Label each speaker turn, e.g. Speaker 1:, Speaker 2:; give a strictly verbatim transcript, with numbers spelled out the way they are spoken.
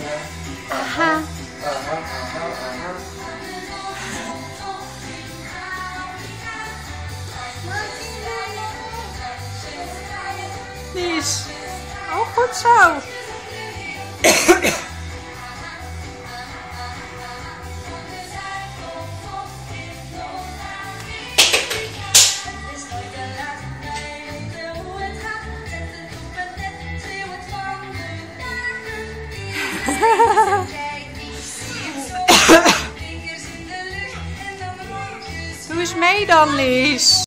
Speaker 1: Aha.
Speaker 2: Aha, aha, aha.
Speaker 1: Lies. Oh, goed zo. Doe eens mee dan, Lies.